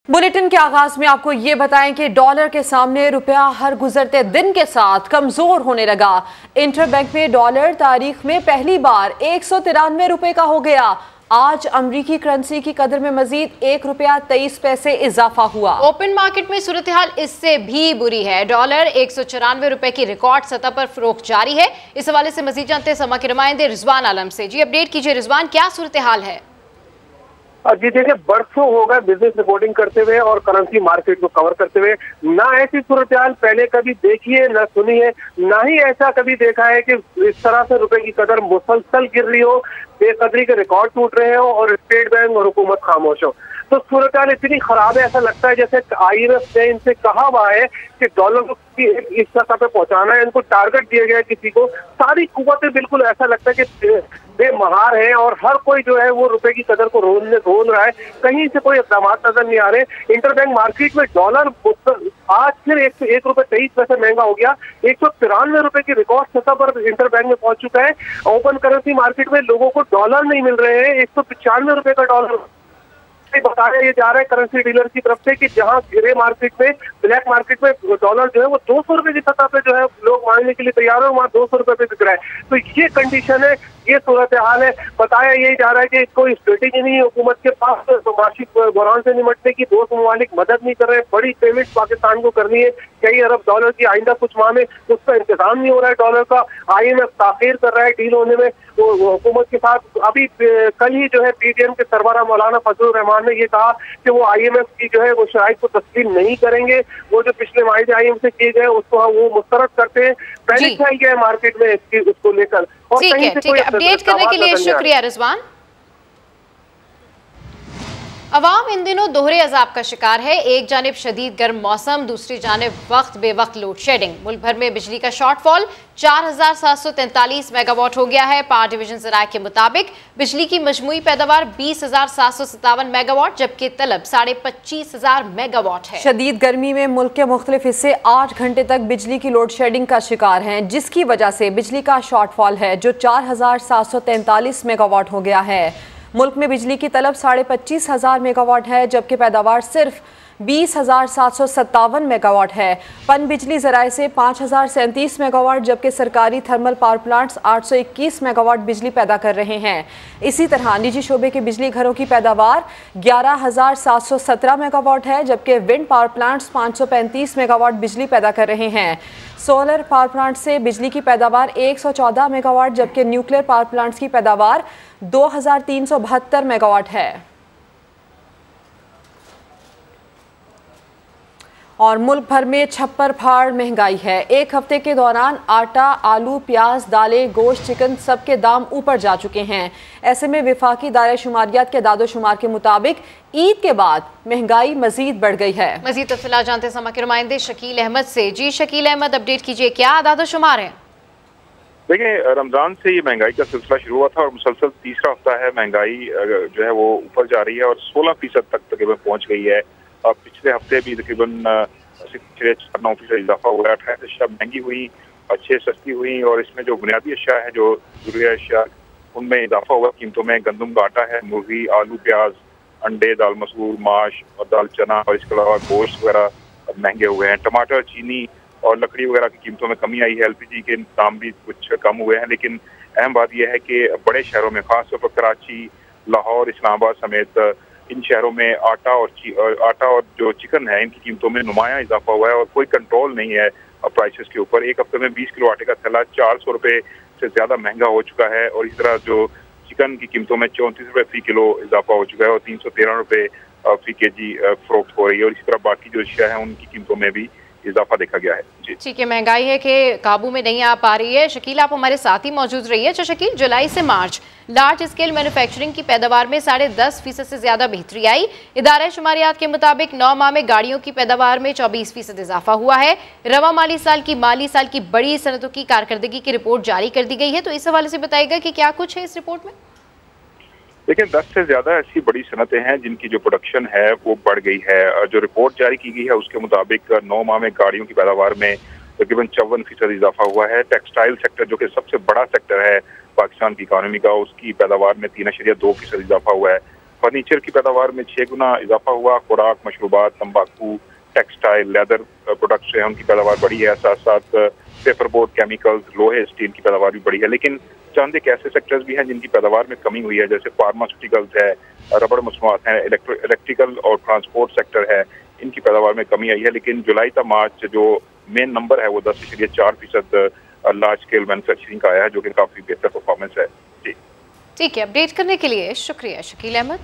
Bulletin के आगाज में आपको ये बताएं कि डॉलर के सामने रुपया हर गुजरते दिन के साथ कमजोर होने लगा। इंटरबैंक में डॉलर तारीख में पहली बार 193 रुपए का हो गया। आज अमरीकी करेंसी की कदर में मजीद ₹1.23 इजाफा हुआ। ओपन मार्केट में सूरत हाल इससे भी बुरी है। डॉलर 194 रुपए की रिकॉर्ड सतह पर फरोख्त जारी है। इस हवाले से मजीद जानते हैं समा के नुमाइंदे रिजवान आलम से। जी अपडेट कीजिए रिजवान, क्या सूरत हाल है? जी देखिए, बरसों हो गए बिजनेस रिपोर्टिंग करते हुए और करेंसी मार्केट को कवर करते हुए। ना ऐसी सूरत हाल पहले कभी देखी है, ना सुनी है, ना ही ऐसा कभी देखा है कि इस तरह से रुपए की कदर मुसलसल गिर रही हो, बेकदरी के रिकॉर्ड टूट रहे हो और स्टेट बैंक और हुकूमत खामोश हो। तो सूरत हाल इतनी खराब है, ऐसा लगता है जैसे IMF ने इनसे कहा हुआ है कि डॉलर को इस सतह पे पहुंचाना है, इनको टारगेट दिया गया है किसी को। सारी कुव्वतें बिल्कुल ऐसा लगता है कि बेमहार है और हर कोई जो है वो रुपए की कदर को रोन रहा है। कहीं से कोई इक़दाम नजर नहीं आ रहे। इंटरबैंक मार्केट में डॉलर आज फिर ₹1.23 महंगा हो गया। 193 रुपए की रिकॉर्ड सतह पर इंटरबैंक में पहुंच चुका है। ओपन करेंसी मार्केट में लोगों को डॉलर नहीं मिल रहे हैं। 195 रुपए का डॉलर बताया ये जा रहा है करेंसी डीलर की तरफ से कि जहां ग्रे मार्केट में, ब्लैक मार्केट में डॉलर जो है वो 200 रुपए की सतह पे जो है लोग मांगने के लिए तैयार है, वहाँ 200 रुपए पे बिक रहा है। तो ये कंडीशन है, ये सूरत हाल है। बताया यही जा रहा है कि कोई स्ट्रेटेजी नहीं है हुकूमत के पास वार्षिक बहरान से निपटने की। दोस्त ममालिक मदद नहीं कर रहे। बड़ी पेमेंट पाकिस्तान को करनी है, कई अरब डॉलर की आइंदा कुछ माह में, उसका इंतजाम नहीं हो रहा है डॉलर का। IMF ताखीर कर रहा है डील होने में वो हुकूमत के साथ। अभी कल ही जो है PTM के सरबराह मौलाना फजलुर रहमान ने ये कहा कि वो IMF की जो है वो शराइत को तस्लीम नहीं करेंगे। वो जो पिछले माहिदे IMF से किए गए उसको वो मुस्तरद करते हैं। पैनिक फैल गया है मार्केट में उसको लेकर। और ठीक है, अपडेट करने के लिए शुक्रिया रिजवान। अवाम इन दिनों दोहरे अजाब का शिकार है। एक जानिब शदीद गर्म मौसम, दूसरी जानिब वक्त बेवक्त लोड शेडिंग। मुल्क भर में बिजली का शॉर्टफॉल 4743 मेगावाट हो गया है। पावर डिवीजन ज़राए के मुताबिक बिजली की मजमूई पैदावार 20,757 मेगावाट जबकि तलब 25,500 मेगावाट है। शदीद गर्मी में मुल्क के मुख्तलिफ हिस्से 8 घंटे तक बिजली की लोड शेडिंग का शिकार हैं, जिसकी वजह से बिजली का शॉर्टफॉल है जो 4743 मेगावाट हो गया है। मुल्क में बिजली की तलब 25,500 मेगावाट है जबकि पैदावार सिर्फ 20,757 मेगावाट है। पन बिजली ज़राए से 5,037 मेगावाट जबकि सरकारी थर्मल पावर प्लांट्स 821 मेगावाट बिजली पैदा कर रहे हैं। इसी तरह निजी शोबे के बिजली घरों की पैदावार 11,717 मेगावाट है जबकि विंड पावर प्लांट्स 535 मेगावाट बिजली पैदा कर रहे हैं। सोलर पावर प्लांट से बिजली की पैदावार 114 मेगावाट जबकि न्यूक्लियर पावर प्लांट्स की पैदावार 2,372 मेगावाट है। और मुल्क भर में छप्पर फाड़ महंगाई है। एक हफ्ते के दौरान आटा, आलू, प्याज, दालें, गोश्त, चिकन सब के दाम ऊपर जा चुके हैं। ऐसे में विफाकी दायरा शुमारियात के दादोशुमार के मुताबिक ईद के बाद महंगाई मजीद बढ़ गई है। मजीद तफसीलात जानते हैं समा के नुमाइंदे शकील अहमद से। जी शकील अहमद, अपडेट कीजिए, क्या दादोशुमार है? देखिए, रमजान से ये महंगाई का सिलसिला शुरू हुआ था और मुसलसल तीसरा हफ्ता है महंगाई जो है वो ऊपर जा रही है और 16% तक तकरीबन पहुंच गई है। और पिछले हफ्ते भी तकरीबन 9% इजाफा हुआ है। 28 अशिया महंगी हुई, 6 सस्ती हुई और इसमें जो बुनियादी अशिया है, जो जरूरी अशिया, उनमें इजाफा हुआ कीमतों में। गंदम का आटा है, मुर्गी, आलू, प्याज, अंडे, दाल मसूर, माश और दाल चना और इसके अलावा गोश्त वगैरह महंगे हुए हैं। टमाटर, चीनी और लकड़ी वगैरह की कीमतों में कमी आई है। LPG के दाम भी कुछ कम हुए हैं। लेकिन अहम बात यह है कि बड़े शहरों में, खासतौर पर कराची, लाहौर, इस्लामाबाद समेत इन शहरों में आटा और जो चिकन है इनकी कीमतों में नुमाया इजाफा हुआ है और कोई कंट्रोल नहीं है प्राइसेस के ऊपर। एक हफ्ते में 20 किलो आटे का थैला 400 रुपए से ज्यादा महंगा हो चुका है और इस तरह जो चिकन की कीमतों में 34 रुपए फी किलो इजाफा हो चुका है और 313 रुपए फी केजी फरोख्त हो रही है और इसी तरह बाकी जो अशिया है उनकी कीमतों में भी इजाफा देखा गया है। जी ठीक है, महंगाई है कि काबू में नहीं आ पा रही है। शकील, आप हमारे साथ ही मौजूद रही है। अच्छा शकील, जुलाई से मार्च लार्ज स्केल मैन्युफैक्चरिंग की पैदावार में 10.5% से ज्यादा बेहतरी आई। इदारा शुमारियात के मुताबिक 9 माह में गाड़ियों की पैदावार में 24% इजाफा हुआ है। रवा माली साल की बड़ी सनतों की कारकर्दगी की रिपोर्ट जारी कर दी गई है, तो इस हवाले से बताइएगा कि क्या कुछ है इस रिपोर्ट में? लेकिन 10 से ज्यादा ऐसी बड़ी सनतें हैं जिनकी जो प्रोडक्शन है वो बढ़ गई है। जो रिपोर्ट जारी की गई है उसके मुताबिक 9 माह में गाड़ियों की पैदावार में तकरीबन 54% इजाफा हुआ है। टेक्सटाइल सेक्टर जो कि सबसे बड़ा सेक्टर है पाकिस्तान की इकानमी का, उसकी पैदावार में 3.2% इजाफा हुआ है। फर्नीचर की पैदावार में 6 गुना इजाफा हुआ। खुराक, मशरूबात, तंबाकू, टेक्सटाइल, लेदर प्रोडक्ट्स हैं उनकी पैदावार बढ़ी है। साथ साथ पेपर बोर्ड, केमिकल्स, लोहे, स्टील की पैदावार भी बढ़ी है। लेकिन चंद एक ऐसे सेक्टर्स भी हैं जिनकी पैदावार में कमी हुई है, जैसे फार्मास्यूटिकल्स है, रबड़ मसनूआत हैं, इलेक्ट्रिकल और ट्रांसपोर्ट सेक्टर है, इनकी पैदावार में कमी आई है। लेकिन जुलाई का मार्च जो मेन नंबर है वो 10.4% लार्ज स्केल मैन्युफैक्चरिंग का आया है, जो कि काफी बेहतर परफॉर्मेंस है। जी ठीक है, अपडेट करने के लिए शुक्रिया शकील अहमद।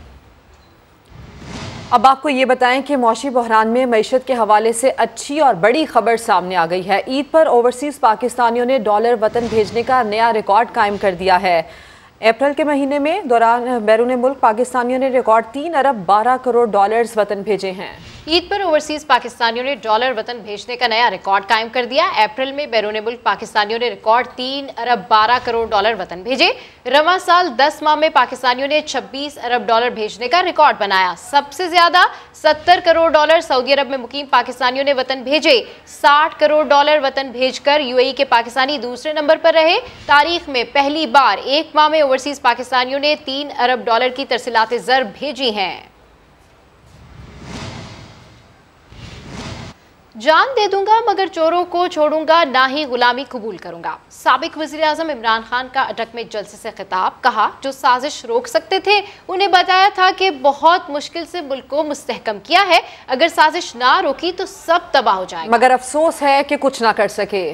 अब आपको ये बताएं कि मौशी बहरान में मईशत के हवाले से अच्छी और बड़ी खबर सामने आ गई है। ईद पर ओवरसीज पाकिस्तानियों ने डॉलर वतन भेजने का नया रिकॉर्ड कायम कर दिया है। अप्रैल के महीने में दौरान बैरून मुल्क पाकिस्तानियों ने रिकॉर्ड 3 अरब 12 करोड़ डॉलर्स वतन भेजे हैं। ईद पर ओवरसीज पाकिस्तानियों ने डॉलर वतन भेजने का नया रिकॉर्ड कायम कर दिया। अप्रैल में बैरून मुल्क पाकिस्तानियों ने रिकॉर्ड 3 अरब 12 करोड़ डॉलर वतन भेजे। रवां साल 10 माह में पाकिस्तानियों ने 26 अरब डॉलर भेजने का रिकॉर्ड बनाया। सबसे ज्यादा 70 करोड़ डॉलर सऊदी अरब में मुकीम पाकिस्तानियों ने वतन भेजे। 60 करोड़ डॉलर वतन भेजकर यूएई के पाकिस्तानी दूसरे नंबर पर रहे। तारीख में पहली बार एक माह में ओवरसीज पाकिस्तानियों ने 3 अरब डॉलर की तरसीलात ज़र भेजी हैं। जान दे दूंगा मगर चोरों को छोड़ूंगा, ना ही गुलामी कबूल करूंगा। साबिक वज़ीर-ए-आज़म इमरान खान का अटक में जलसे से खिताब। कहा जो साजिश रोक सकते थे उन्हें बताया था कि बहुत मुश्किल से मुल्क को मुस्तहकम किया है, अगर साजिश ना रोकी तो सब तबाह हो जाएगा। मगर अफसोस है कि कुछ ना कर सके।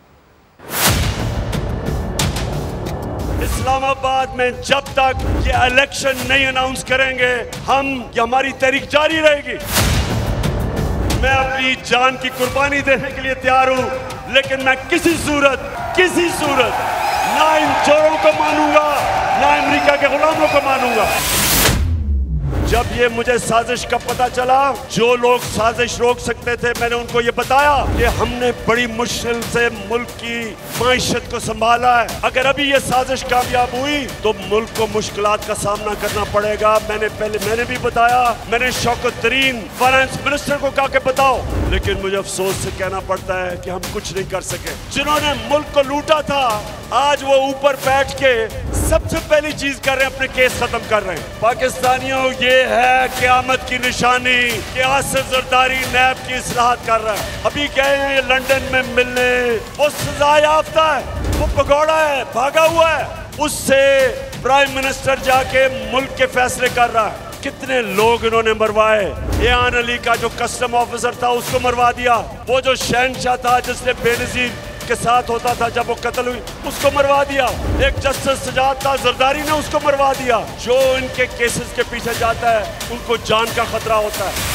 इस्लामाबाद में जब तक ये इलेक्शन नहीं अनाउंस करेंगे हमारी तहरीक जारी रहेगी। मैं अपनी जान की कुर्बानी देने के लिए तैयार हूं, लेकिन मैं किसी सूरत ना इन चोरों को मानूंगा, ना अमेरिका के गुलामों को मानूंगा। जब ये मुझे साजिश का पता चला, जो लोग साजिश रोक सकते थे, मैंने उनको ये बताया कि हमने बड़ी मुश्किल से मुल्क की माइशत को संभाला है। अगर अभी ये साजिश कामयाब हुई तो मुल्क को मुश्किलात का सामना करना पड़ेगा। मैंने भी बताया, मैंने शौकत तरीन फाइनेंस मिनिस्टर को कहा कि बताओ, लेकिन मुझे अफसोस से कहना पड़ता है कि हम कुछ नहीं कर सके। जिन्होंने मुल्क को लूटा था, आज वो ऊपर बैठ के सबसे पहली चीज कर रहे हैं, अपने केस खत्म कर रहे हैं। पाकिस्तानियों, ये है क़यामत की निशानी कि आसिफ जरदारी नैब की इस्लाहत कर रहा है। अभी गए हैं लंदन में मिलने, वो सजा याफ्ता है, वो भगौड़ा है, भागा हुआ है। उससे प्राइम मिनिस्टर जाके मुल्क के फैसले कर रहा है। कितने लोग इन्होंने मरवाए। एयान अली का जो कस्टम ऑफिसर था उसको मरवा दिया। वो जो शहनशाह था जिसने बेनजीर के साथ होता था जब वो कत्ल हुई, उसको मरवा दिया। एक जस्टिस सजाद था, जरदारी ने उसको मरवा दिया। जो इनके केसेस के पीछे जाता है उनको जान का खतरा होता है।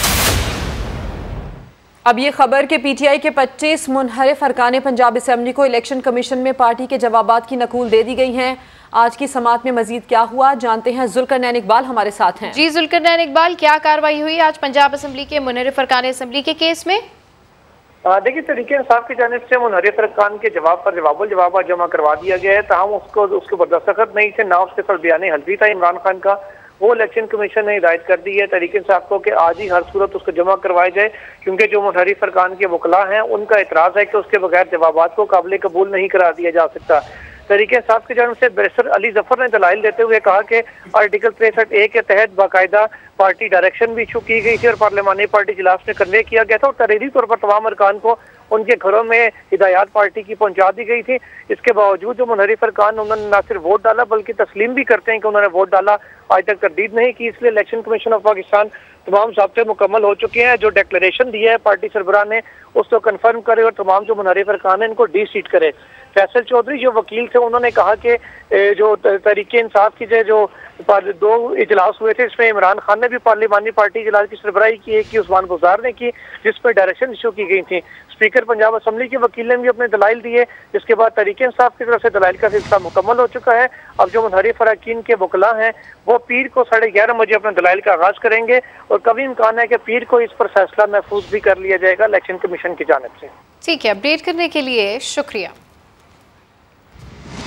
अब ये खबर कि पीटीआई के 25 मुनहरिफ अरकान पंजाब असेंबली को इलेक्शन कमीशन में पार्टी के जवाबात की नकूल दे दी गई हैं। आज की समात में मजीद क्या हुआ, जानते हैं। जुल्करनैन इकबाल हमारे साथ हैं। जी जुल्करनैन इकबाल, क्या कार्रवाई हुई आज पंजाब असेंबली के मुनहरिफ अरकान असेंबली के केस में? देखिए, तरीके इंसाफ की जानिब से मुनहरिफ अरकान के जवाब पर जवाब जमा करवा दिया गया है। ताहम उसके ऊपर दस्तखत नहीं थे, ना उसके साथ बयान हल्फी था इमरान खान का। वो इलेक्शन कमीशन ने हिदायत कर दी है तरीके इंसाफ को कि आज ही हर सूरत उसको जमा करवाया जाए, क्योंकि जो मुनहरिफ अरकान के वकला हैं उनका एतराज है कि उसके बगैर जवाबात को काबिल कबूल नहीं करार दिया जा सकता। तरीके इंसाफ की जानिब से बैरिस्टर अली जफर ने दलाइल देते हुए कहा कि आर्टिकल 63A के तहत बाकायदा पार्टी डायरेक्शन भी इशू की गई थी और पार्लिमानी पार्टी इजलास में कन्वे किया गया था और तहरीरी तौर पर तमाम अरकान को उनके घरों में हिदायत पार्टी की पहुंचा दी गई थी। इसके बावजूद जो मुनहरिफ अरकान उन्होंने न सिर्फ वोट डाला बल्कि तस्लीम भी करते हैं कि उन्होंने वोट डाला, आज तक तरदीद नहीं की। इसलिए इलेक्शन कमीशन ऑफ पाकिस्तान तमाम ज़ाब्ते मुकम्मल हो चुके हैं। जो डिक्लेरेशन दिया है पार्टी सरबराह ने उसको कन्फर्म करे और तमाम जो मुनहरिफ अरकान है इनको डी सीट करे। फैसल चौधरी जो वकील थे उन्होंने कहा कि जो तरीके इंसाफ की जो 2 इजलास हुए थे इसमें इमरान खान ने भी पार्लिमानी पार्टी इजलास की सरबराही की, एक की उस्मान गुजार ने की, जिस पर डायरेक्शन इशू की गई थी। स्पीकर पंजाब असेंबली के वकील ने भी अपने दलाइल दिए, जिसके बाद तरीके इंसाफ की तरफ से दलाइल का सिलसिला मुकम्मल हो चुका है। अब जो मुनहरिफ अरकान के वकला हैं वो पीर को 11:30 बजे अपने दलाइल का आगाज करेंगे और कभी इम्कान है कि पीर को इस पर फैसला महफूज भी कर लिया जाएगा इलेक्शन कमीशन की जानिब से। ठीक है, अपडेट करने के लिए शुक्रिया।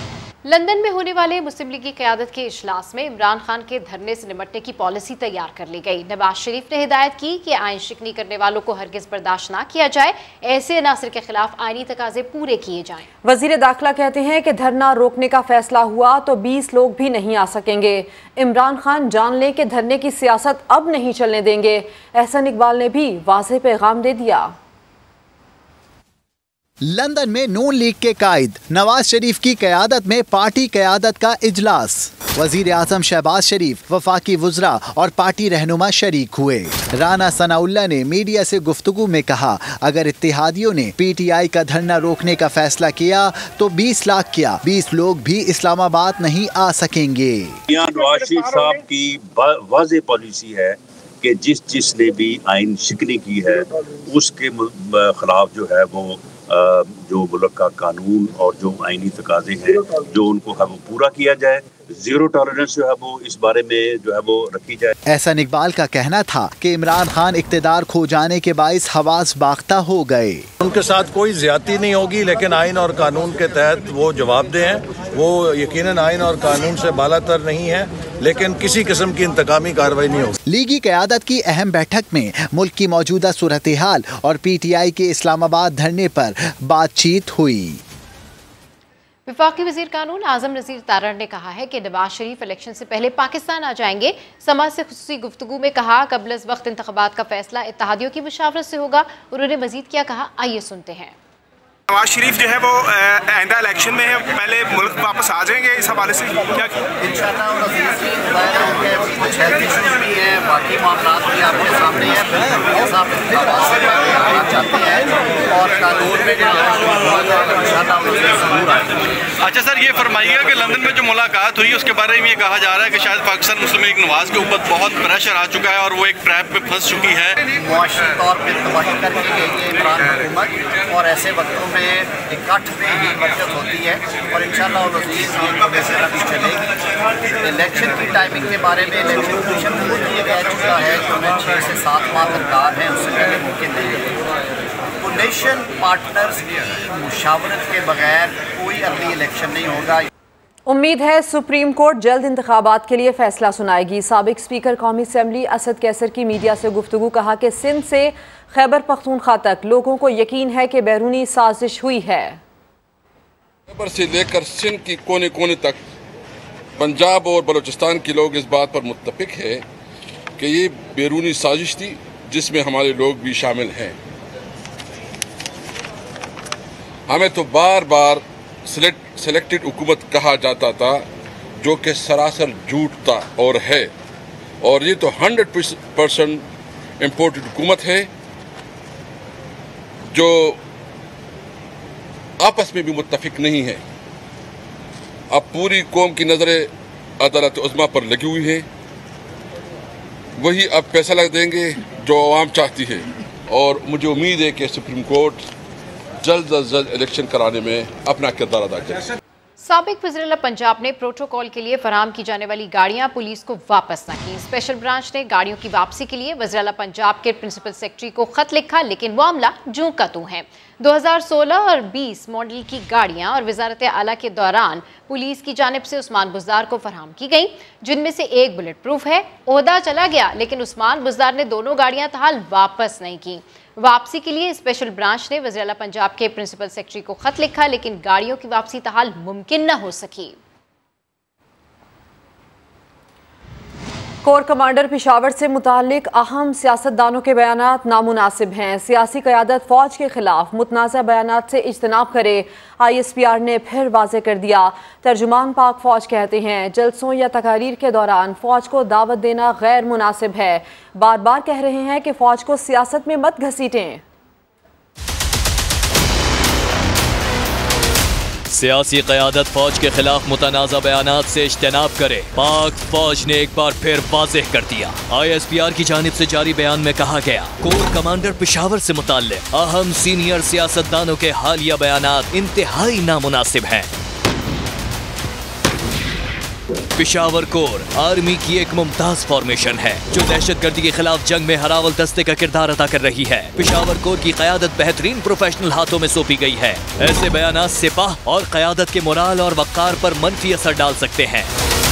लंदन में होने वाले मुस्लिम लीग की क़यादत के इजलास में इमरान खान के धरने से निपटने की पॉलिसी तैयार कर ली गई। नवाज शरीफ ने हिदायत की कि आइन शिकनी करने वालों को हरगिज बर्दाश्त ना किया जाए, ऐसे अनासर के खिलाफ आईनी तकाजे पूरे किए जाएं। वजीर दाखिला कहते हैं कि धरना रोकने का फैसला हुआ तो 20 लोग भी नहीं आ सकेंगे। इमरान खान जान लें कि धरने की सियासत अब नहीं चलने देंगे। एहसन इकबाल ने भी वाज़ेह पैगाम दे दिया। लंदन में नून लीग के कायद नवाज शरीफ की क़यादत में पार्टी क़यादत का इजलास। वजीर आज़म शहबाज शरीफ, वफाकी वुज़रा और पार्टी रहनुमा शरीक हुए। राना सनाउल्लाह ने मीडिया से गुफ्तगू में कहा, अगर इत्तेहादियों ने PTI का धरना रोकने का फैसला किया तो 20 लाख क्या 20 लोग भी इस्लामाबाद नहीं आ सकेंगे। यहाँ नवाज शरीफ साहब की वाज़ेह पॉलिसी है कि जिसने भी आइन शिकनी की है उसके खिलाफ जो है वो जो मुल्क का कानून और जो आईनी तकाजे हैं जो उनको है वो पूरा किया जाए। जीरो टॉलरेंस जो है वो इस बारे में जो है वो रखी जाए। एहसन इकबाल का कहना था कि इमरान खान इक़्तिदार खो जाने के बाइस हवास बाख्ता हो गए। उनके साथ कोई ज्यादती नहीं होगी, लेकिन आइन और कानून के तहत वो जवाबदेह हैं। वो यकीनन आइन और कानून से बालातर नहीं है, लेकिन किसी किस्म की इंतकामी कार्रवाई नहीं होगी। लीगी क़यादत की अहम बैठक में मुल्क की मौजूदा सूरत हाल और PTI के इस्लामाबाद धरने पर बातचीत हुई। वफाकी वज़ीर कानून आज़म नज़ीर तारड़ ने कहा है कि नवाज शरीफ इलेक्शन से पहले पाकिस्तान आ जाएंगे। समाज से खुसूसी गुफ्तगू में कहा, कबल अज़ वक्त इंतख़ाबात का फैसला इत्तेहादियों की मुशावरत से होगा। उन्होंने मज़ीद क्या कहा, आइए सुनते हैं। नवाज शरीफ जो है वो आइंदा इलेक्शन में पहले मुल्क वापस आ जाएंगे, इस हवाले से क्या इंशाअल्लाह कुछ हेल्थ इशूज़ भी हैं, बाकी मामला भी आपके सामने हैं। चाहते हैं और कानून में अच्छा सर, ये फरमाइएगा कि लंदन में जो मुलाकात हुई उसके बारे में ये कहा जा रहा है कि शायद पाकिस्तान मुस्लिम लीग नवाज के ऊपर बहुत प्रेशर आ चुका है और वो एक ट्रैप में फंस चुकी है। मुआशी तौर पर तबाही करके गई है इमरान हुकूमत, और ऐसे वक्तों में इकट्ठ में ही बरकत होती है और इंशाअल्लाह चलेगी। इलेक्शन की टाइमिंग के बारे में इलेक्शन कमीशन खुद ये कह चुका है कि उन्हें 6 से 7 माह दरकार है, उससे पहले मुमकिन नहीं है। कोलिशन पार्टनर्स की मुशावरत के बगैर कोई अगली इलेक्शन नहीं होगा। उम्मीद है सुप्रीम कोर्ट जल्द इंतखाबात के लिए फैसला सुनाएगी। साबिक स्पीकर कौमी असम्बली असद कैसर की मीडिया से गुफ्तगू, कहा कि सिंध से खैबर पख्तूनख्वा तक लोगों को यकीन है कि बैरूनी साजिश हुई है। खैबर से लेकर सिंध की कोने कोने तक पंजाब और बलूचिस्तान के लोग इस बात पर मुत्तफिक है कि ये बैरूनी साजिश थी जिसमें हमारे लोग भी शामिल हैं। हमें तो बार बार सिलेक्टेड हुकूमत कहा जाता था, जो कि सरासर झूठ था और है, और ये तो 100% इम्पोर्टेड हुकूमत है जो आपस में भी मुत्तफिक नहीं है। अब पूरी कौम की नज़रें अदालत उज़्मा पर लगी हुई है, वही अब फैसला देंगे जो आवाम चाहती है, और मुझे उम्मीद है कि सुप्रीम कोर्ट जल्द अज जल्द इलेक्शन कराने में अपना किरदार अदा करें। साबिक वज़ीर पंजाब ने प्रोटोकॉल के लिए फराहम की जाने वाली गाड़ियां पुलिस को वापस न की। स्पेशल ब्रांच ने गाड़ियों की वापसी के लिए वज़ीर पंजाब के प्रिंसिपल सेक्रेटरी को खत लिखा, लेकिन मामला जूं का तूं है। 2016 और 20 मॉडल की गाड़ियां और वज़ारत आला के दौरान पुलिस की जानिब से उस्मान बुज़दार को फराहम की गई, जिनमें से एक बुलेट प्रूफ है। ओहदा चला गया, लेकिन उस्मान बुज़दार ने दोनों गाड़ियां ताहाल वापस नहीं की। वापसी के लिए स्पेशल ब्रांच ने वज़ीर आला पंजाब के प्रिंसिपल सेक्रेटरी को खत लिखा, लेकिन गाड़ियों की वापसी ताहाल मुमकिन न हो सकी। कोर कमांडर पेशावर से मुतालिक अहम सियासतदानों के बयानात नामुनासिब हैं। सियासी क़यादत फ़ौज के खिलाफ मुतनाज़ा बयानात से इज्तनाब करे, ISPR ने फिर वाज़े कर दिया। तर्जुमान पाक फ़ौज कहते हैं जलसों या तकारीर के दौरान फ़ौज को दावत देना गैर मुनासिब है। बार बार कह रहे हैं कि फ़ौज को सियासत में मत घसीटें। सियासी क़यादत फौज के खिलाफ मुतनाज़ा बयानात से इज्तनाब करे, पाक फौज ने एक बार फिर वाज़ेह कर दिया। ISPR की जानिब से जारी बयान में कहा गया, कोर कमांडर पेशावर से मुताल्लिक़ अहम सीनियर सियासतदानों के हालिया बयानात इंतहाई नामुनासिब हैं। पेशावर कोर आर्मी की एक मुमताज फॉर्मेशन है जो दहशतगर्दी के खिलाफ जंग में हरावल दस्ते का किरदार अदा कर रही है। पेशावर कोर की क़यादत बेहतरीन प्रोफेशनल हाथों में सौंपी गई है। ऐसे बयानात सिपाह और क़यादत के मोराल और वक़ार पर मनफी असर डाल सकते हैं।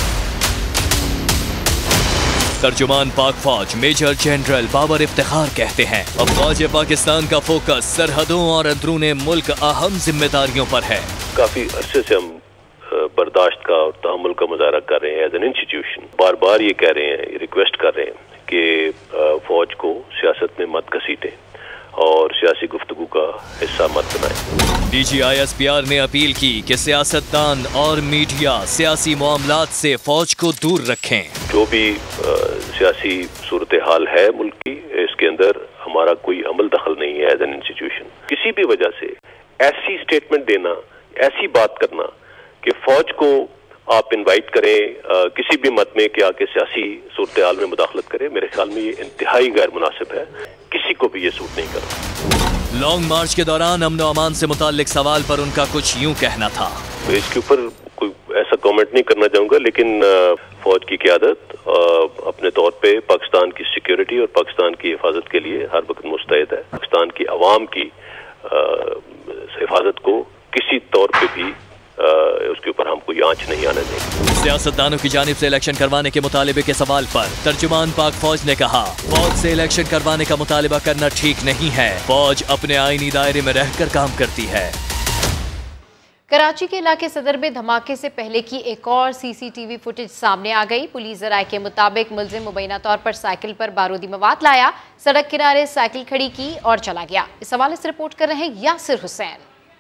तर्जुमान पाक फौज मेजर जनरल बाबर इफ्तिखार कहते हैं, अफवाज पाकिस्तान का फोकस सरहदों और अंदरूने मुल्क अहम जिम्मेदारियों पर है। काफी अरसे से हम बर्दाश्त का और तहम्मुल का मुजाहरा कर रहे हैं एज एन इंस्टीट्यूशन। बार बार ये कह रहे हैं, रिक्वेस्ट कर रहे हैं कि फौज को सियासत में मत घसीटें और सियासी गुफ्तगू का हिस्सा मत बनाएं। डीजी ISPR ने अपील की कि सियासतदान और मीडिया सियासी मामलात से फौज को दूर रखें। जो भी सियासी सूरत हाल है मुल्क की, इसके अंदर हमारा कोई अमल दखल नहीं है एज एन इंस्टीट्यूशन। किसी भी वजह से ऐसी स्टेटमेंट देना, ऐसी बात करना कि फौज को आप इनवाइट करें किसी भी मत में कि आके सियासी सूरत हाल में मुदाखलत करें, मेरे ख्याल में ये इंतहाई गैर मुनासिब है। किसी को भी ये सूट नहीं करता। लॉन्ग मार्च के दौरान अमन और अमान से मुताल्लिक सवाल पर उनका कुछ यूं कहना था। तो इसके ऊपर कोई ऐसा कमेंट नहीं करना चाहूँगा, लेकिन फौज की क़यादत अपने तौर पे पाकिस्तान की सिक्योरिटी और पाकिस्तान की हिफाजत के लिए हर वक्त मुस्तैद है। पाकिस्तान की अवाम की हिफाजत को किसी तौर पे भी उसके ऊपर हम कोई आंच नहीं आने देंगे। सियासतदानों की जानिब से इलेक्शन करवाने के मुतालिबे के सवाल पर तर्जुमान पाक फौज ने कहा, फौज से इलेक्शन करवाने का मुतालिबा करना ठीक नहीं है। फौज अपने आईनी दायरे में रहकर काम करती है। कराची के इलाके सदर में धमाके से पहले की एक और CCTV फुटेज सामने आ गई। पुलिस ज़राए के मुताबिक मुलजिम मुबैना तौर पर साइकिल पर बारूदी मवाद लाया, सड़क किनारे साइकिल खड़ी की और चला गया। इस हवाले से रिपोर्ट कर रहे हैं यासिर हुसैन।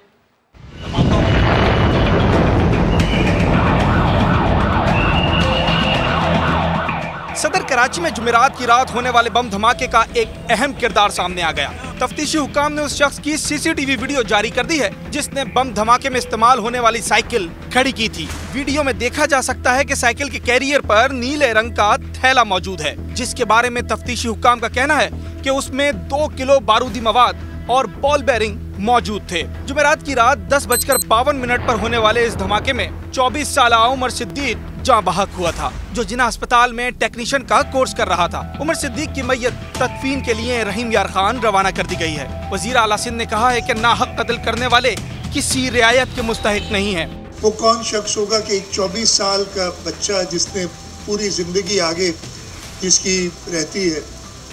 सदर कराची में जुमेरात की रात होने वाले बम धमाके का एक अहम किरदार सामने आ गया। तफ्तीशी हुकाम ने उस शख्स की CCTV वीडियो जारी कर दी है जिसने बम धमाके में इस्तेमाल होने वाली साइकिल खड़ी की थी। वीडियो में देखा जा सकता है कि साइकिल के कैरियर पर नीले रंग का थैला मौजूद है, जिसके बारे में तफ्तीशी हुकाम का कहना है कि उसमें 2 किलो बारूदी मवाद और बॉल बेरिंग मौजूद थे। जुमेरात की रात 10:52 पर होने वाले इस धमाके में 24 साल उमर सिद्दीक जाँ बहक हुआ था, जो जिना अस्पताल में टेक्नीशियन का कोर्स कर रहा था। उमर सिद्दीक की मैयत तदफीन के लिए रहीम यार खान रवाना कर दी गई है। वजीर आला सिंध ने कहा है कि नाहक कत्ल करने वाले किसी रियायत के मुस्तहिक नहीं है। वो कौन शख्स होगा कि एक 24 साल का बच्चा जिसने पूरी जिंदगी आगे जिसकी रहती है,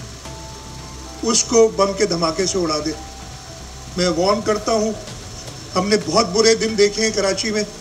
उसको बम के धमाके से उड़ा दे। मैं वार्न करता हूँ, हमने बहुत बुरे दिन देखे हैं कराची में,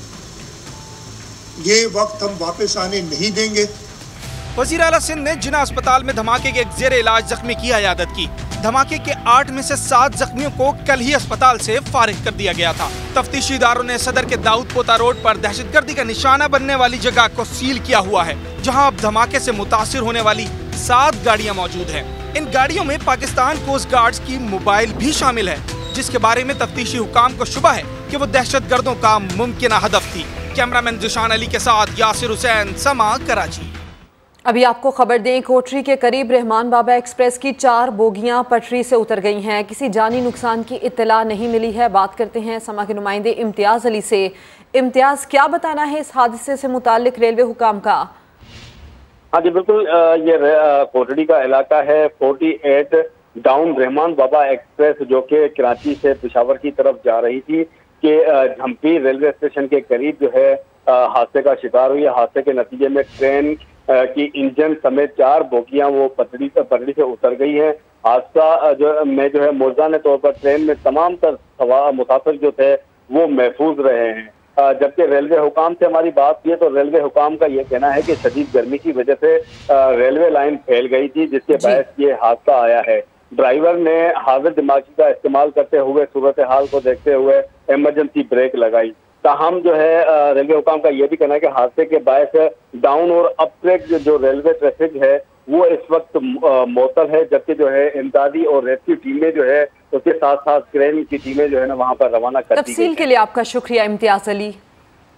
ये वक्त हम वापस आने नहीं देंगे। वज़ीर आला सिंध ने जिना अस्पताल में धमाके के एक जेर इलाज जख्मी की इयादत की। धमाके के 8 में से 7 जख्मियों को कल ही अस्पताल से फारिग कर दिया गया था। तफ्तीशी इदारों ने सदर के दाऊद पोता रोड पर दहशतगर्दी का निशाना बनने वाली जगह को सील किया हुआ है, जहां अब धमाके से मुतासिर होने वाली 7 गाड़ियां मौजूद हैं। इन गाड़ियों में पाकिस्तान कोस्ट गार्ड्स की मोबाइल भी शामिल है, जिसके बारे में तफ्तीशी हुकाम को शुबा है कि वो दहशतगर्दों का मुमकिन हदफ थी। कैमरामैन जुशान अली के साथ यासिर हुसैन, समा, कराची। अभी आपको खबर दें, कोटरी के करीब रहमान बाबा एक्सप्रेस की 4 बोगियां पटरी से उतर गई हैं। किसी जानी नुकसान की इत्तला नहीं मिली है। बात करते हैं समा के नुमाइंदे इम्तियाज अली से। इम्तियाज, क्या बताना है इस हादसे से मुताल्लिक रेलवे हुकाम का? हाँ जी बिल्कुल, ये कोटरी का इलाका है। 48 डाउन रहमान बाबा एक्सप्रेस जो कि कराची से पेशावर की तरफ जा रही थी कि झम्पी रेलवे स्टेशन के करीब जो है हादसे का शिकार हुई है। हादसे के नतीजे में ट्रेन की इंजन समेत 4 बोगियां वो पटरी से उतर गई हैं। हादसा जो है मौजूदा तौर पर ट्रेन में तमाम तर मुसाफिर जो थे वो महफूज रहे हैं। जबकि रेलवे हुकाम से हमारी बात की तो रेलवे हुकाम का ये कहना है कि शदीद गर्मी की वजह से रेलवे लाइन फैल गई थी, जिसके बायस ये हादसा आया है। ड्राइवर ने हाजिर दिमागी का इस्तेमाल करते हुए सूरत हाल को देखते हुए इमरजेंसी ब्रेक लगाई। ताहम जो है रेलवे हुकाम का यह भी कहना है कि हादसे के बायस डाउन और अप ट्रैक जो रेलवे ट्रैफिक है वो इस वक्त मौतल है, जबकि जो है इमदादी और रेस्क्यू टीमें जो है उसके साथ साथ क्रेन की टीमें जो है ना वहाँ पर रवाना कर दी गई। तफसील के लिए आपका शुक्रिया इम्तियाज अली।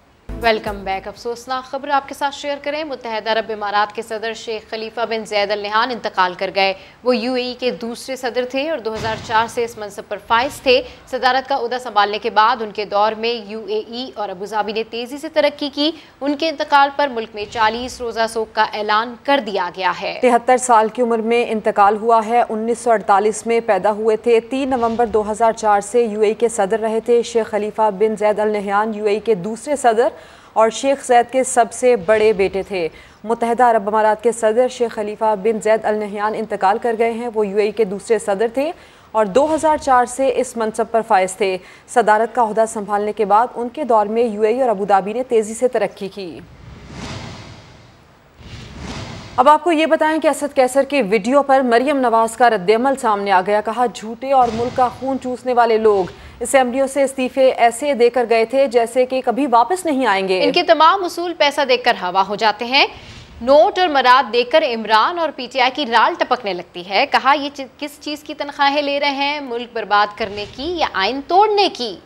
Welcome back. अफसोसनाक खबर आपके साथ शेयर करें। मुत्तहदा अरब इमारात के सदर Sheikh Khalifa bin Zayed Al Nahyan इंतकाल कर गए। वो यूएई के दूसरे सदर थे और 2004 से इस मनसब पर फाइज थे। सदारत का उहदा संभालने के बाद उनके दौर में यूएई और अबूधाबी ने तेज़ी से तरक्की की। उनके इंतकाल पर मुल्क में 40 रोज़ा सोग का ऐलान कर दिया गया है। 73 साल की उम्र में इंतकाल हुआ है। 1948 में पैदा हुए थे। 3 नवंबर 2004 से यूएई के सदर रहे थे। Sheikh Khalifa bin Zayed Al Nahyan UAE के दूसरे सदर और शेख ज़ैद के सबसे बड़े बेटे थे। मुत्तहदा अरब अमारात के सदर Sheikh Khalifa bin Zayed Al Nahyan इंतकाल कर गए हैं। वो यूएई के दूसरे सदर थे और 2004 से इस मनसब पर फाइज थे। सदारत का ओहदा संभालने के बाद उनके दौर में यूएई और अबूधाबी ने तेज़ी से तरक्की की। अब आपको ये बताएं कि असद कैसर के वीडियो पर मरियम नवाज का रद्देअमल सामने आ गया। कहा, झूठे और मुल्क का खून चूसने वाले लोग असेंबलियों से इस्तीफे ऐसे देकर गए थे जैसे कि कभी वापस नहीं आएंगे। इनके तमाम उसूल पैसा देकर हवा हो जाते हैं। नोट और मराद देकर इमरान और पीटीआई की राल टपकने लगती है। कहा, ये किस चीज़ की तनख्वाहें ले रहे हैं, मुल्क बर्बाद करने की या आइन तोड़ने की।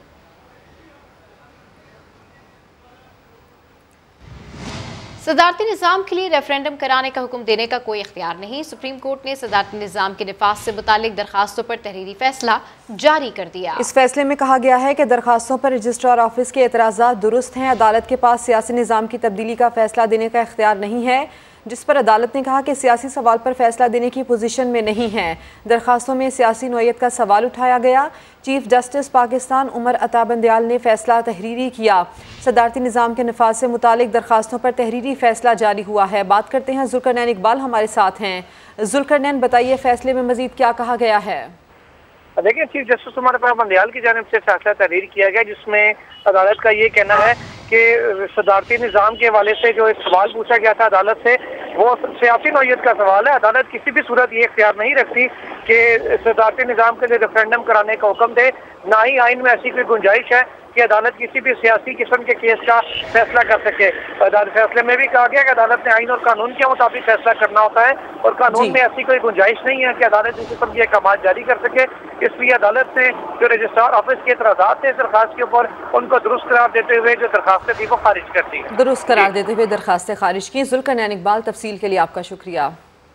सदारती निज़ाम के लिए रेफरेंडम कराने का हुक्म देने का कोई इख्तियार नहीं। सुप्रीम कोर्ट ने सदारती निज़ाम के निफाज से मुतालिक दरखास्तों पर तहरीरी फैसला जारी कर दिया। इस फैसले में कहा गया है कि दरखास्तों पर रजिस्ट्रार ऑफिस के एतराज़ात दुरुस्त हैं। अदालत के पास सियासी निज़ाम की तब्दीली का फैसला देने का इख्तियार नहीं है, जिस पर अदालत ने कहा कि सियासी सवाल पर फैसला देने की पोजीशन में नहीं है। दरखास्तों में सियासी नौयत का सवाल उठाया गया। चीफ जस्टिस पाकिस्तान उमर अता बंदयाल ने फैसला तहरीरी किया। सदारती निज़ाम के निफाज से मुतालिक दरखास्तों पर तहरीरी फैसला जारी हुआ है। बात करते हैं, जुल्करनैन इकबाल हमारे साथ हैं। जुल्करनैन, बताइए फैसले में मजीद क्या कहा गया है? देखिए, चीफ जस्टिस उमर अता बंदयाल की जानिब से फैसला तहरीर किया गया, जिसमें अदालत का ये कहना है कि सदारती निज़ाम के हवाले से जो एक सवाल पूछा गया था अदालत से, वो सियासी नौयत का सवाल है। अदालत किसी भी सूरत ये इख्तियार नहीं रखती कि सदारती निज़ाम के लिए रेफरेंडम कराने का हुक्म दे। ना ही आइन में ऐसी कोई गुंजाइश है कि अदालत किसी भी सियासी किस्म के केस का फैसला कर सके। अदालत फैसले में भी कहा गया कि अदालत ने आइन और कानून के मुताबिक फैसला करना होता है और कानून में ऐसी कोई गुंजाइश नहीं है कि अदालत इस किस्म के अहकाम जारी कर सके। इसलिए अदालत ने जो रजिस्ट्रार ऑफिस के एतराज़ात थे दरखास्त के ऊपर, उनको दुरुस्त करार देते हुए जो दरखास्तें थी वो खारिज कर दी। दुरुस्त करार देते हुए दरखास्तें खारिज की। जुल्करनैन इकबाल, तफसील के लिए आपका शुक्रिया।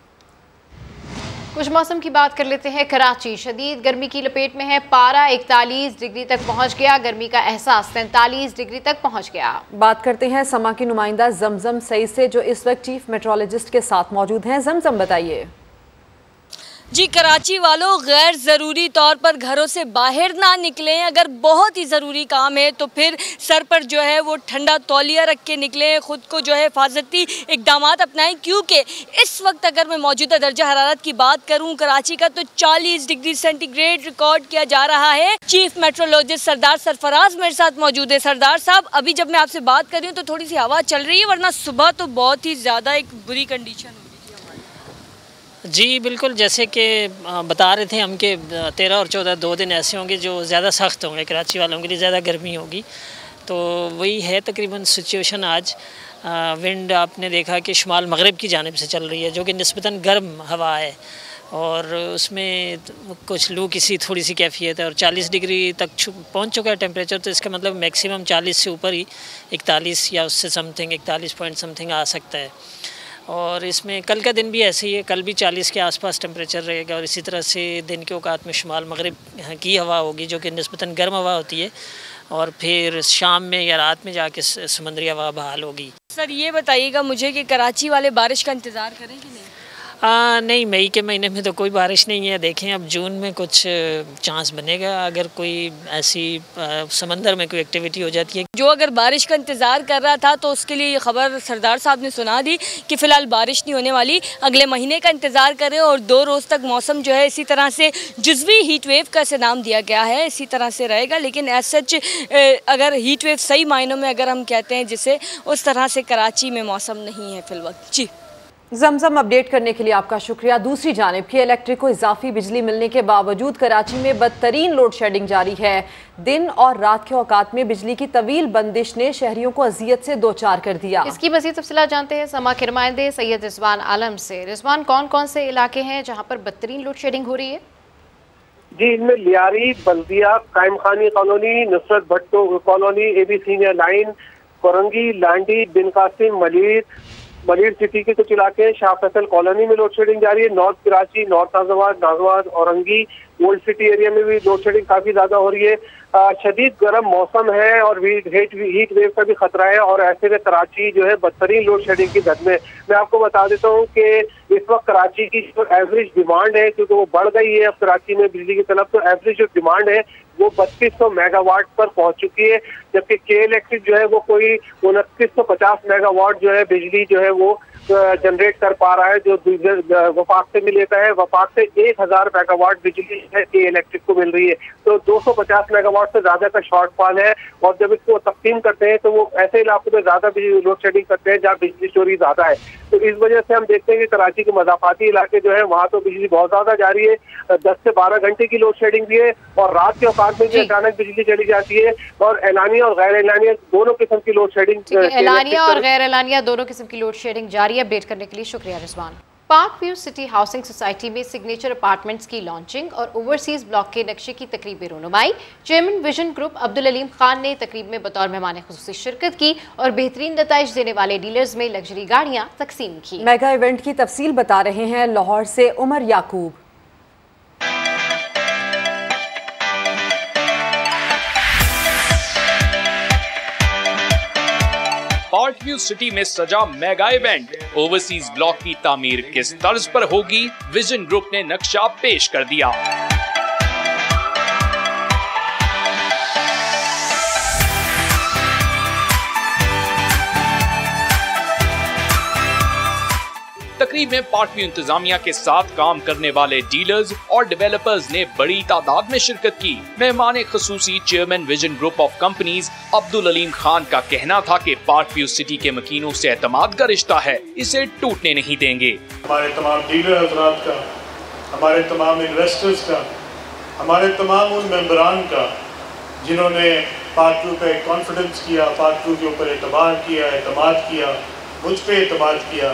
कुछ मौसम की बात कर लेते हैं। कराची शदीद गर्मी की लपेट में है। पारा 41 डिग्री तक पहुंच गया। गर्मी का एहसास 43 डिग्री तक पहुंच गया। बात करते हैं समा की नुमाइंदा जमजम सईद से, जो इस वक्त चीफ मेट्रोलॉजिस्ट के साथ मौजूद हैं। जमजम, बताइए। जी, कराची वालों गैर ज़रूरी तौर पर घरों से बाहर ना निकलें। अगर बहुत ही ज़रूरी काम है तो फिर सर पर जो है वो ठंडा तौलिया रख के निकलें। ख़ुद को जो है हिफाजती इक़दामात अपनाएं, क्योंकि इस वक्त अगर मैं मौजूदा दर्जा हरारत की बात करूं कराची का, तो 40 डिग्री सेंटीग्रेड रिकॉर्ड किया जा रहा है। चीफ मेट्रोलॉजिस्ट सरदार सरफराज मेरे साथ मौजूद है। सरदार साहब, अभी जब मैं आपसे बात कर रही हूँ तो थोड़ी सी हवा चल रही है, वरना सुबह तो बहुत ही ज़्यादा एक बुरी कंडीशन। जी बिल्कुल, जैसे कि बता रहे थे हम कि 13 और 14 2 दिन ऐसे होंगे जो ज़्यादा सख्त होंगे, कराची वालों के लिए ज़्यादा गर्मी होगी। तो वही है तकरीबन सिचुएशन आज। विंड आपने देखा कि शुमाल मगरिब की जानिब से चल रही है, जो कि निस्बतन गर्म हवा है और उसमें कुछ लू की सी थोड़ी सी कैफियत है और 40 डिग्री तक पहुंच चुका है टेम्परेचर। तो इसका मतलब मैक्सिमम 40 से ऊपर ही 41 या उससे समथिंग 41 पॉइंट समथिंग आ सकता है। और इसमें कल का दिन भी ऐसे ही है, कल भी 40 के आसपास टेम्परेचर रहेगा और इसी तरह से दिन के औकात में शुमाल मगरिब की हवा होगी, जो कि निस्बतन गर्म हवा होती है, और फिर शाम में या रात में जाके समुद्री हवा बहाल होगी। सर, ये बताइएगा मुझे कि कराची वाले बारिश का इंतज़ार करें कि नहीं? नहीं, मई के महीने में तो कोई बारिश नहीं है। देखें अब जून में कुछ चांस बनेगा, अगर कोई ऐसी समंदर में कोई एक्टिविटी हो जाती है। जो अगर बारिश का इंतज़ार कर रहा था तो उसके लिए ये खबर सरदार साहब ने सुना दी कि फ़िलहाल बारिश नहीं होने वाली, अगले महीने का इंतज़ार करें और 2 रोज़ तक मौसम जो है इसी तरह से जुज़वी हीट वेव का ऐसे नाम दिया गया है, इसी तरह से रहेगा। लेकिन एज सच अगर हीट वेव सही मायनों में अगर हम कहते हैं जिसे, उस तरह से कराची में मौसम नहीं है फ़िलवक्त। जी जमजम, अपडेट करने के लिए आपका शुक्रिया। दूसरी जानिब की इलेक्ट्रिक को इजाफी बिजली मिलने के बावजूद कराची में बदतरीन लोड शेडिंग जारी है। दिन और रात के औकात में बिजली की तवील बंदिश ने शहरियों को अजियत से दो चार कर दिया। इसकी मज़ीद तफसीलात जानते हैं समा के नुमाइंदे सैयद रिजवान आलम से। रिजवान, कौन कौन से इलाके हैं जहाँ पर बदतरीन लोड शेडिंग हो रही है? जी, इनमें Lyari, Baldia, Qaim Khani colony, Nusrat Bhutto colony, Abyssinia line, Korangi, Landhi, Bin Qasim, Malir city के कुछ इलाके, शाह फैसल कॉलोनी में लोड शेडिंग जारी है। North Karachi, north Nazimabad, Orangi, old city area में भी लोड शेडिंग काफी ज्यादा हो रही है। शदीद गर्म मौसम है और हीट वेव का भी खतरा है और ऐसे में कराची जो है बदतरीन लोड शेडिंग की जद में। मैं आपको बता देता हूँ कि इस वक्त कराची की जो एवरेज डिमांड है, क्योंकि वो बढ़ गई है अब कराची में बिजली की तलब, तो एवरेज जो डिमांड है वो 3200 मेगावाट पर पहुंच चुकी है, जबकि के इलेक्ट्रिक जो है वो कोई 2950 मेगावाट जो है बिजली जो है वो जनरेट कर पा रहा है, जो वफाक से मिलेता है। वफाक से 1000 मेगावाट बिजली है के इलेक्ट्रिक को मिल रही है, तो 250 मेगावाट से ज्यादा का शॉर्टफॉल है। और जब इसको तकसीम करते हैं तो वो ऐसे इलाकों में ज्यादा बिजली लोड शेडिंग करते हैं जहाँ बिजली चोरी ज्यादा है। तो इस वजह से हम देखते हैं कि कराची के मज़ाफ़ाती इलाके जो है वहाँ तो बिजली बहुत ज्यादा जारी है, 10 से 12 घंटे की लोड शेडिंग भी है और रात के औकात में भी अचानक बिजली चली जाती है। और एलानिया और गैर एलानिया दोनों किस्म की लोड शेडिंग, एलानिया और गैर एलानिया दोनों किस्म की लोड शेडिंग जारी है। अपडेट करने के लिए शुक्रिया Rizwan. Park View City housing society में सिग्नेचर अपार्टमेंट्स की लॉन्चिंग और ओवरसीज ब्लॉक के नक्शे की तकरीब रोनुमाई। Chairman Vision Group Abdul Aleem Khan ने तकरीब में बतौर मेहमान खुसूसी शिरकत की और बेहतरीन नताइज देने वाले डीलर्स में लग्जरी गाड़ियां तकसीम की। मेगा इवेंट की तफसील बता रहे हैं लाहौर से Umar Yaqoob. Park View City में सजा मेगा इवेंट, ओवरसीज ब्लॉक की तामीर किस तर्ज पर होगी, विजन ग्रुप ने नक्शा पेश कर दिया। तकरीब में पार्क व्यू इंतजामिया के साथ काम करने वाले डीलर्स और डेवलपर्स ने बड़ी तादाद में शिरकत की। मेहमान खुसूसी chairman Vision Group of companies Abdul Aleem Khan का कहना था कि पार्क व्यू सिटी के मकीनों से एतमाद का रिश्ता है, इसे टूटने नहीं देंगे। हमारे तमाम डीलर हजरात का, हमारे तमाम इन्वेस्टर्स का, हमारे तमाम उन मेंबरान का जिन्होंने पार्क व्यू पे कॉन्फिडेंस किया, पार्क व्यू के ऊपर एतमाद किया, मुझ पे एतमाद किया,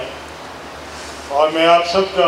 और मैं आप सबका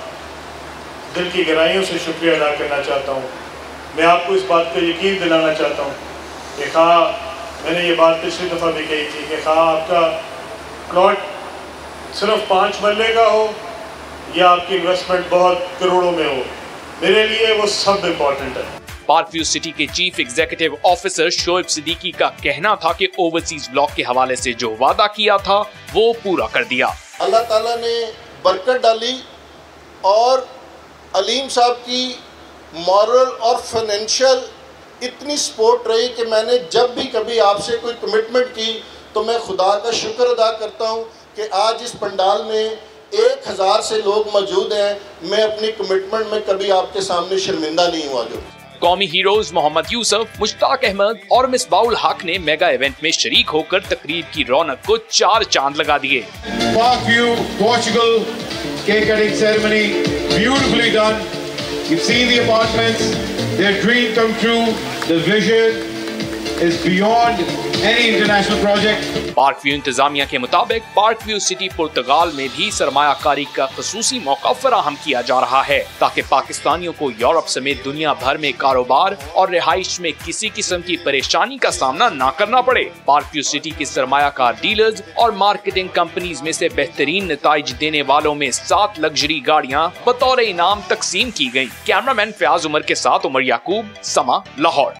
दिल की गहराइयों से शुक्रिया अदा करना चाहता हूँ। मैं आपको इस बात का यकीन दिलाना चाहता हूँ कि मैंने ये बात पिछली दफ़ा भी कही थी कि आपका प्लॉट सिर्फ 5 मरले का हो या आपकी इन्वेस्टमेंट बहुत करोड़ों में हो, मेरे लिए वो सब इम्पोर्टेंट है। पार्क व्यू सिटी के chief executive officer Shoaib Siddiqui का कहना था कि ओवरसीज ब्लॉक के हवाले से जो वादा किया था वो पूरा कर दिया। अल्लाह ताला ने बरकत डाली और अलीम साहब की मॉरल और फाइनेंशियल इतनी सपोर्ट रही कि मैंने जब भी कभी आपसे कोई कमिटमेंट की तो मैं खुदा का शुक्र अदा करता हूं कि आज इस पंडाल में 1000 से लोग मौजूद हैं। मैं अपनी कमिटमेंट में कभी आपके सामने शर्मिंदा नहीं हुआ। जो कौमी हीरोज मोहम्मद यूसुफ, मुश्ताक अहमद और मिसबाउल हक ने मेगा इवेंट में शरीक होकर तकरीब की रौनक को 4 चांद लगा दिए। Park View Portugal cake cutting ceremony beautifully done. You've seen the apartments, their dream come true, the vision is beyond any international project. Park View इंतजामिया के मुताबिक पार्क व्यू सिटी पुर्तगाल में भी सरमायाकारी का खसूसी मौका फराहम किया जा रहा है ताकि पाकिस्तानियों को यूरोप समेत दुनिया भर में कारोबार और रिहाइश में किसी किस्म की परेशानी का सामना न करना पड़े। पार्क व्यू सिटी के सरमायाकार डीलर्स और मार्केटिंग कंपनीज में से बेहतरीन नताइज देने वालों में 7 लग्जरी गाड़ियाँ बतौर इनाम तकसीम की गयी। कैमरामैन फयाज उमर के साथ उमर याकूब, समा, लाहौर।